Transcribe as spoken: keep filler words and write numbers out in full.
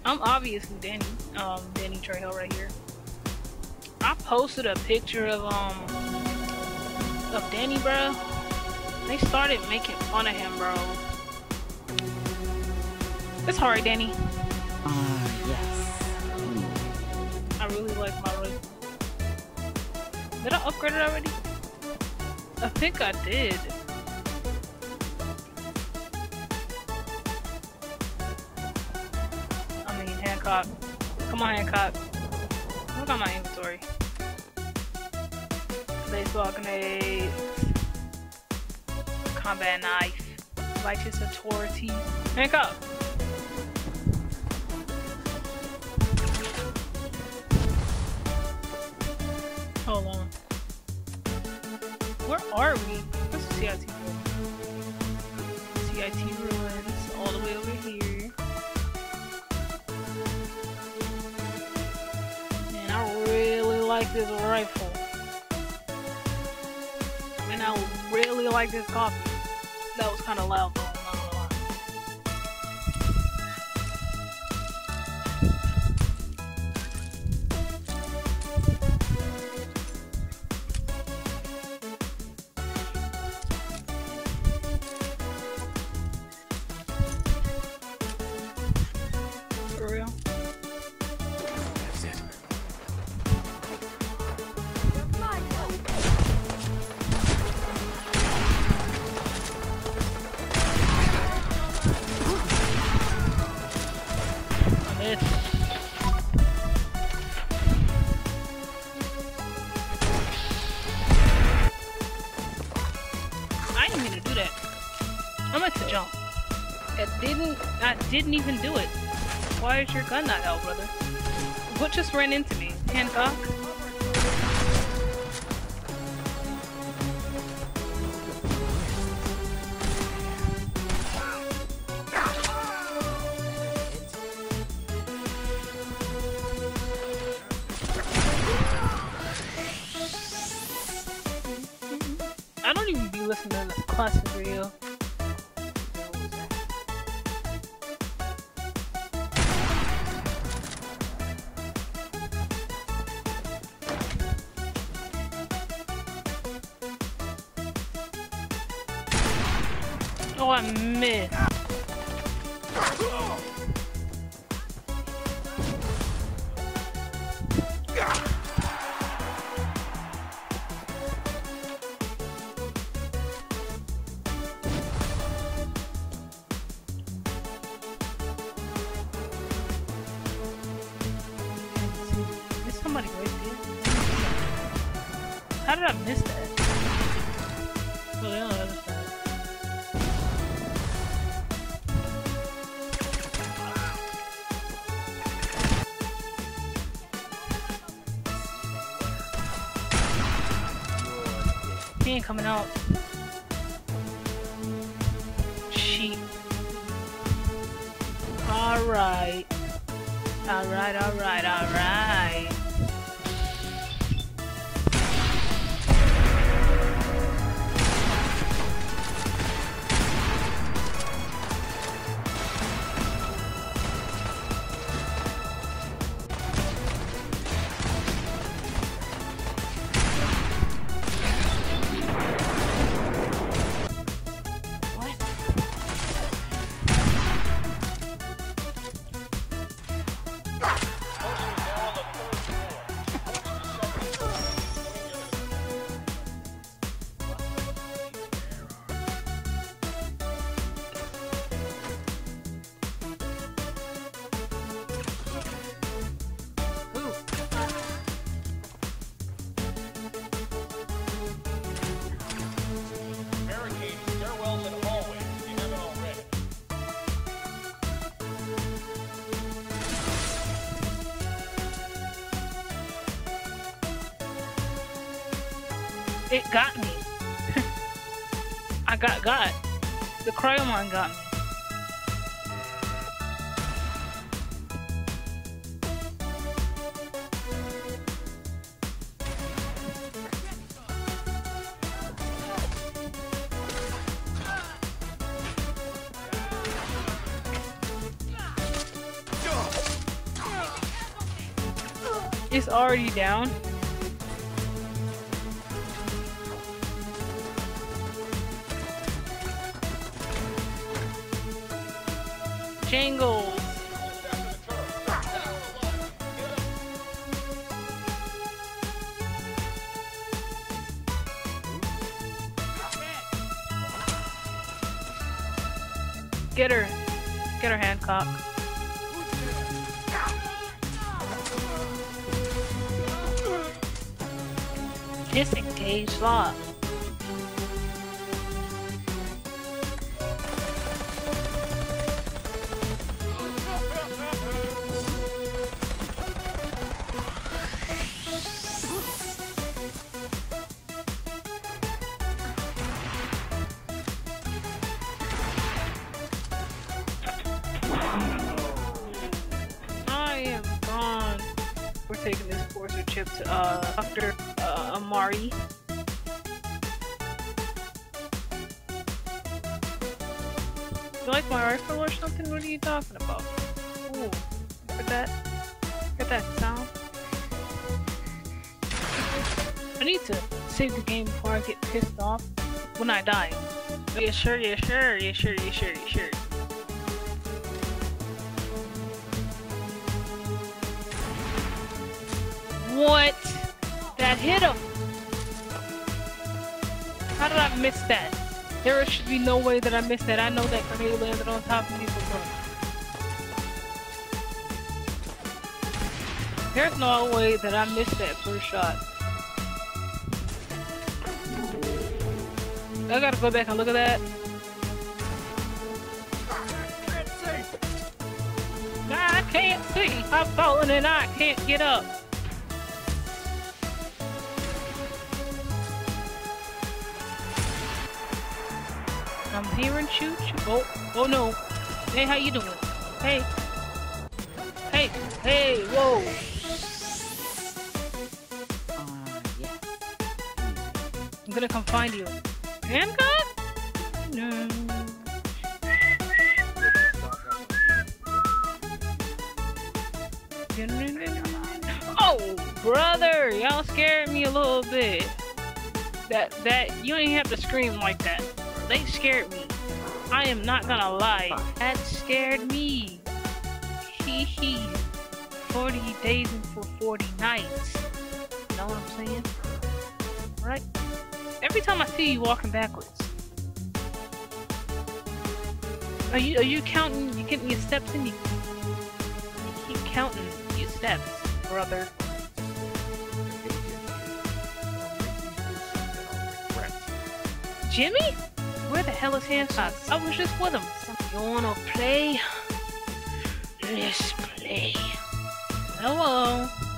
I'm obviously Danny, um, Danny Trejo right here. I posted a picture of um of Danny, bro. They started making fun of him, bro. It's hard, Danny. Ah, uh, yes. I really like my rifle. Did I upgrade it already? I think I did. I mean, Hancock. Come on, Hancock. Look at my inventory. Baseball grenades. Combat knife. Righteous authority. Hancock! Hold on. Where are we? Where's the C I T ruins? C I T ruins all the way over here. And I really like this rifle. And I really like this coffee. That was kind of loud though, I'm not gonna lie. For real? That's it. I missed. I didn't mean to do that. I meant to jump. It didn't. I didn't even do it. Why is your gun not out, brother? What just ran into me? Hancock? I don't even be listening to the classic radio. Oh, I missed. There's somebody right there. How did I miss that? Oh, they're on the other side. He ain't coming out. Sheep. Alright. Alright, alright, alright. It got me. I got got. The Cryomon got me. It's already down. Jangles. Get her. Get her, Hancock. Disengage lock. I am gone. We're taking this Forcer chip to uh Doctor uh, Amari. You like my rifle or something? What are you talking about? Ooh, look at that. Look at that sound. I need to save the game before I get pissed off when I die. Yeah, sure, yeah, sure, yeah, sure, yeah, sure, yeah, sure. What? That hit him! How did I miss that? There should be no way that I missed that. I know that grenade landed on top of me before. There's no way that I missed that first shot. I gotta go back and look at that. I can't see. I'm falling and I can't get up. I'm hearing shoot. Oh, oh no. Hey, how you doing? Hey. Hey, hey, whoa. Uh, yes. I'm gonna come find you. Hancock? No. Oh, brother, y'all scared me a little bit. That, that, you ain't have to scream like that. They scared me. I am not gonna lie. That scared me. Hee hee. forty days and for forty nights. Know what I'm saying? Right? Every time I see you walking backwards. Are you are you counting, you getting your steps in? You, you keep counting your steps, brother. Jimmy? Where the hell is Hancock? I was just with him. You wanna play? Let's play. Hello.